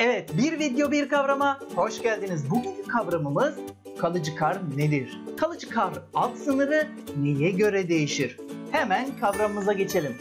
Evet, bir video bir kavrama hoş geldiniz. Bugünkü kavramımız kalıcı kar nedir? Kalıcı kar alt sınırı neye göre değişir? Hemen kavramımıza geçelim.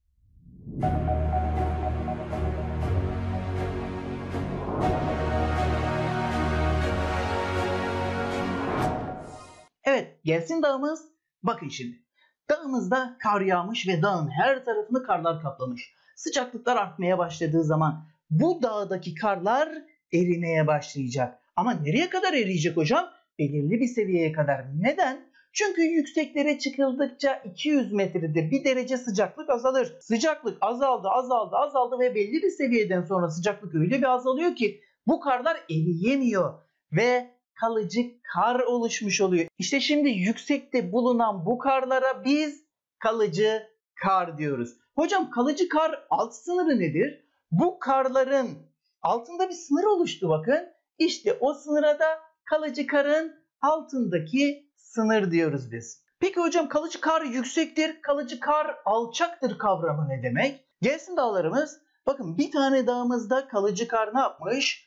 Evet, gelsin dağımız. Bakın şimdi. Dağımızda kar yağmış ve dağın her tarafını karlar kaplamış. Sıcaklıklar artmaya başladığı zaman bu dağdaki karlar erimeye başlayacak. Ama nereye kadar eriyecek hocam? Belirli bir seviyeye kadar. Neden? Çünkü yükseklere çıkıldıkça 200 metrede bir derece sıcaklık azalır. Sıcaklık azaldı ve belli bir seviyeden sonra sıcaklık öyle bir azalıyor ki bu karlar eriyemiyor ve kalıcı kar oluşmuş oluyor. İşte şimdi yüksekte bulunan bu karlara biz kalıcı kar diyoruz. Hocam kalıcı kar alt sınırı nedir? Bu karların altında bir sınır oluştu bakın. İşte o sınıra da kalıcı karın altındaki sınır diyoruz biz. Peki hocam kalıcı kar yüksektir, kalıcı kar alçaktır kavramı ne demek? Gelsin dağlarımız. Bakın bir tane dağımızda kalıcı kar ne yapmış?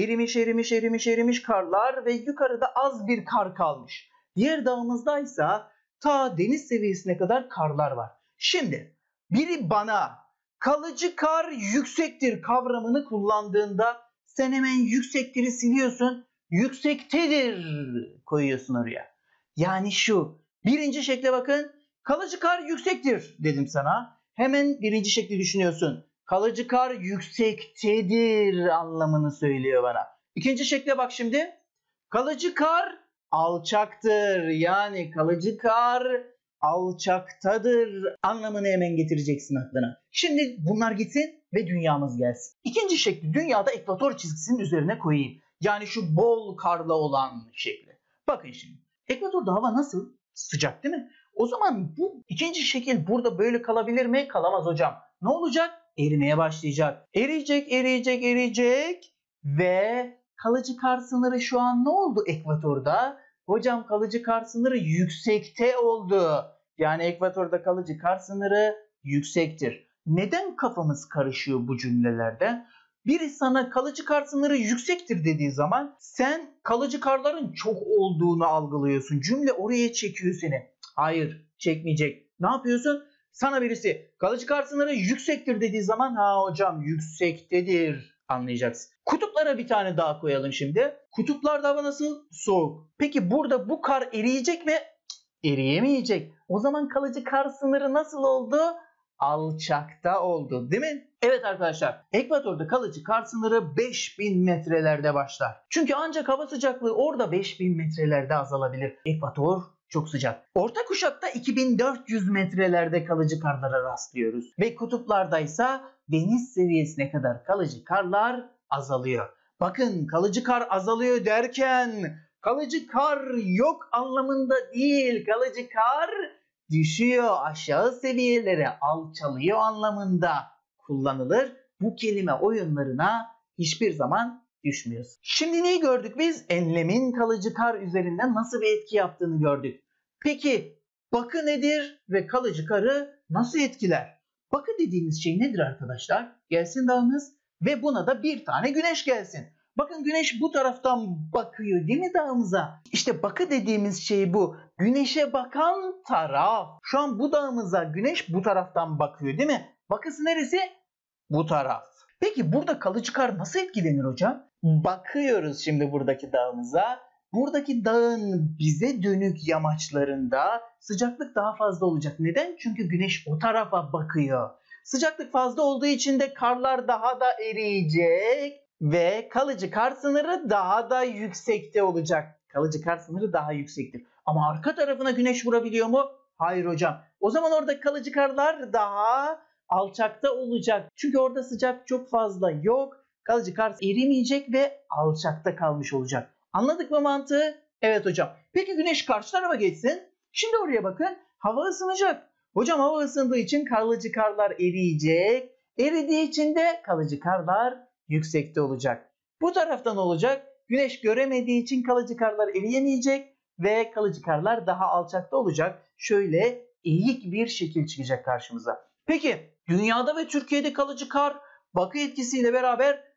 Erimiş karlar ve yukarıda az bir kar kalmış. Diğer dağımızdaysa ta deniz seviyesine kadar karlar var. Şimdi biri bana kalıcı kar yüksektir kavramını kullandığında sen hemen yüksektir'i siliyorsun, yüksektedir koyuyorsun oraya. Yani şu birinci şekle bakın, kalıcı kar yüksektir dedim sana. Hemen birinci şekli düşünüyorsun. Kalıcı kar yüksektedir anlamını söylüyor bana. İkinci şekle bak şimdi. Kalıcı kar alçaktır. Yani kalıcı kar alçaktadır anlamını hemen getireceksin aklına. Şimdi bunlar gitsin ve dünyamız gelsin. İkinci şekli dünyada ekvator çizgisinin üzerine koyayım. Yani şu bol karla olan şekli. Bakın şimdi. Ekvatorda hava nasıl? Sıcak değil mi? O zaman bu ikinci şekil burada böyle kalabilir mi? Kalamaz hocam. Ne olacak? Erimeye başlayacak. Eriyecek ve kalıcı kar sınırı şu an ne oldu ekvatorda? Hocam kalıcı kar sınırı yüksekte oldu. Yani ekvatorda kalıcı kar sınırı yüksektir. Neden kafamız karışıyor bu cümlelerde? Biri sana kalıcı kar sınırı yüksektir dediği zaman sen kalıcı karların çok olduğunu algılıyorsun. Cümle oraya çekiyor seni. Hayır, çekmeyecek. Ne yapıyorsun? Sana birisi kalıcı kar sınırı yüksektir dediği zaman ha hocam yüksektedir anlayacaksın. Kutuplara bir tane daha koyalım şimdi. Kutuplarda hava nasıl? Soğuk. Peki burada bu kar eriyecek mi? Eriyemeyecek. O zaman kalıcı kar sınırı nasıl oldu? Alçakta oldu değil mi? Evet arkadaşlar, ekvatorda kalıcı kar sınırı 5000 metrelerde başlar. Çünkü ancak hava sıcaklığı orada 5000 metrelerde azalabilir. Ekvator çok sıcak. Orta kuşakta 2400 metrelerde kalıcı karlara rastlıyoruz. Ve kutuplardaysa deniz seviyesine kadar kalıcı karlar azalıyor. Bakın kalıcı kar azalıyor derken kalıcı kar yok anlamında değil. Kalıcı kar düşüyor aşağı seviyelere, alçalıyor anlamında kullanılır. Bu kelime oyunlarına hiçbir zaman düşmüyoruz. Şimdi neyi gördük biz? Enlemin kalıcı kar üzerinden nasıl bir etki yaptığını gördük. Peki bakı nedir ve kalıcı karı nasıl etkiler? Bakı dediğimiz şey nedir arkadaşlar? Gelsin dağımız ve buna da bir tane güneş gelsin. Bakın güneş bu taraftan bakıyor değil mi dağımıza? İşte bakı dediğimiz şey bu. Güneşe bakan taraf. Şu an bu dağımıza güneş bu taraftan bakıyor değil mi? Bakısı neresi? Bu taraf. Peki burada kalıcı kar nasıl etkilenir hocam? Bakıyoruz şimdi buradaki dağımıza. Buradaki dağın bize dönük yamaçlarında sıcaklık daha fazla olacak. Neden? Çünkü güneş o tarafa bakıyor. Sıcaklık fazla olduğu için de karlar daha da eriyecek ve kalıcı kar sınırı daha da yüksekte olacak. Kalıcı kar sınırı daha yüksektir. Ama arka tarafına güneş vurabiliyor mu? Hayır hocam. O zaman orada kalıcı karlar daha alçakta olacak. Çünkü orada sıcak çok fazla yok. Kalıcı kar erimeyecek ve alçakta kalmış olacak. Anladık mı mantığı? Evet hocam. Peki güneş karşı tarafa geçsin. Şimdi oraya bakın. Hava ısınacak. Hocam hava ısındığı için kalıcı karlar eriyecek. Eridiği için de kalıcı karlar yüksekte olacak. Bu taraftan olacak. Güneş göremediği için kalıcı karlar eriyemeyecek ve kalıcı karlar daha alçakta olacak. Şöyle eğik bir şekil çıkacak karşımıza. Peki dünyada ve Türkiye'de kalıcı kar bakı etkisiyle beraber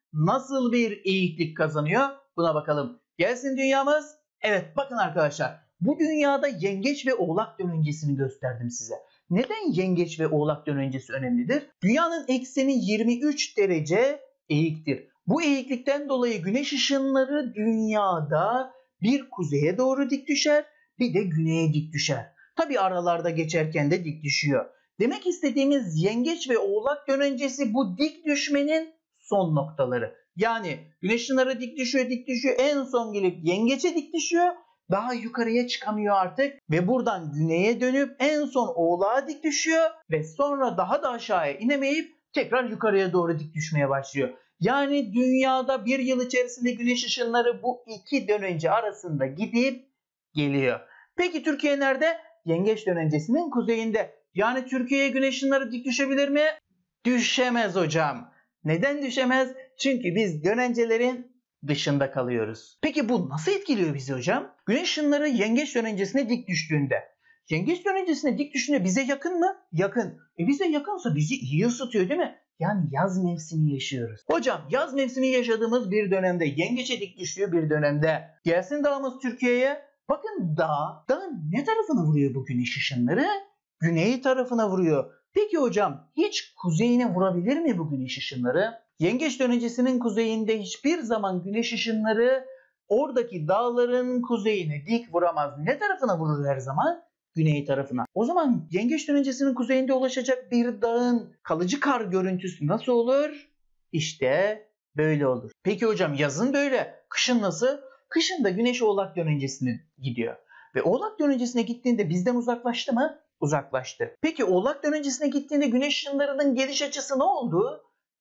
nasıl bir eğiklik kazanıyor? Buna bakalım. Gelsin dünyamız. Evet bakın arkadaşlar. Bu dünyada yengeç ve oğlak dönencesini gösterdim size. Neden yengeç ve oğlak dönencesi önemlidir? Dünyanın ekseni 23 derece eğiktir. Bu eğiklikten dolayı güneş ışınları dünyada bir kuzeye doğru dik düşer, bir de güneye dik düşer. Tabi aralarda geçerken de dik düşüyor. Demek istediğimiz yengeç ve oğlak dönencesi bu dik düşmenin son noktaları. Yani güneş ışınları dik düşüyor, en son gelip yengeçe dik düşüyor. Daha yukarıya çıkamıyor artık ve buradan güneye dönüp en son oğlağa dik düşüyor ve sonra daha da aşağıya inemeyip tekrar yukarıya doğru dik düşmeye başlıyor. Yani dünyada bir yıl içerisinde güneş ışınları bu iki dönence arasında gidip geliyor. Peki Türkiye nerede? Yengeç dönencesinin kuzeyinde. Yani Türkiye'ye güneş ışınları dik düşebilir mi? Düşemez hocam. Neden düşemez? Çünkü biz dönencelerin dışında kalıyoruz. Peki bu nasıl etkiliyor bizi hocam? Güneş ışınları yengeç dönencesine dik düştüğünde. Yengeç dönencesine dik düşünce bize yakın mı? Yakın. Bize yakınsa bizi iyi ısıtıyor değil mi? Yani yaz mevsimi yaşıyoruz. Hocam yaz mevsimi yaşadığımız bir dönemde, yengeçe dik düştüğü bir dönemde gelsin dağımız Türkiye'ye. Bakın dağın ne tarafına vuruyor bu güneş ışınları? Güney tarafına vuruyor. Peki hocam hiç kuzeyine vurabilir mi bu güneş ışınları? Yengeç dönencesinin kuzeyinde hiçbir zaman güneş ışınları oradaki dağların kuzeyine dik vuramaz. Ne tarafına vurur her zaman? Güney tarafına. O zaman yengeç dönencesinin kuzeyinde ulaşacak bir dağın kalıcı kar görüntüsü nasıl olur? İşte böyle olur. Peki hocam yazın böyle. Kışın nasıl? Kışın da güneş oğlak dönencesine gidiyor. Ve oğlak dönencesine gittiğinde bizden uzaklaştı mı? Uzaklaştı. Peki oğlak dönencesine gittiğinde güneş ışınlarının geliş açısı ne oldu?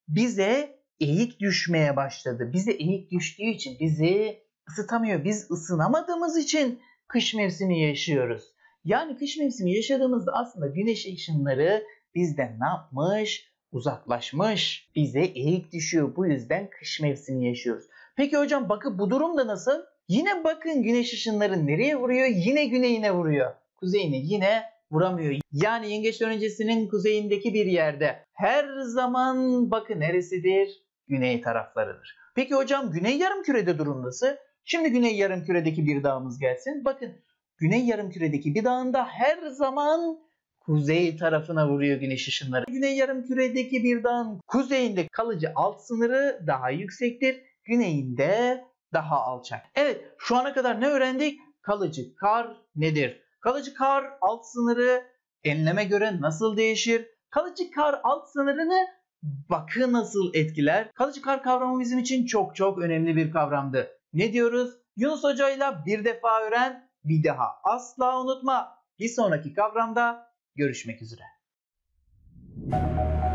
Bize eğik düşmeye başladı. Bize eğik düştüğü için bizi ısıtamıyor. Biz ısınamadığımız için kış mevsimi yaşıyoruz. Yani kış mevsimi yaşadığımızda aslında güneş ışınları bizden ne yapmış? Uzaklaşmış. Bize eğik düşüyor. Bu yüzden kış mevsimi yaşıyoruz. Peki hocam bakın bu durumda nasıl? Yine bakın güneş ışınları nereye vuruyor? Yine güneyine vuruyor. Kuzeyine yine vuramıyor. Yani yengeç dönencesinin kuzeyindeki bir yerde her zaman bakın neresidir? Güney taraflarıdır. Peki hocam güney yarımkürede durum nasıl? Şimdi güney yarımküredeki bir dağımız gelsin. Bakın güney yarımküredeki bir dağında her zaman kuzey tarafına vuruyor güneş ışınları. Güney yarımküredeki bir dağın kuzeyinde kalıcı alt sınırı daha yüksektir. Güneyinde daha alçak. Evet şu ana kadar ne öğrendik? Kalıcı kar nedir? Kalıcı kar alt sınırı enleme göre nasıl değişir? Kalıcı kar alt sınırını bakı nasıl etkiler? Kalıcı kar kavramı bizim için çok çok önemli bir kavramdı. Ne diyoruz? Yunus Hoca'yla bir defa öğren, bir daha asla unutma. Bir sonraki kavramda görüşmek üzere.